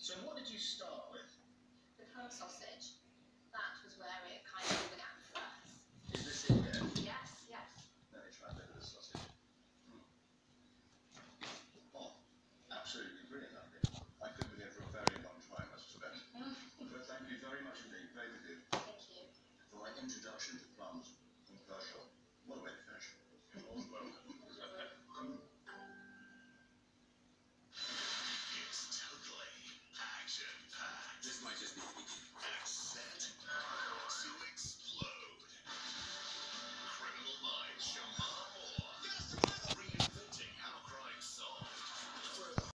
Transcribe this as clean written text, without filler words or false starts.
So what did you start with? The plum sausage. That was where it kind of began.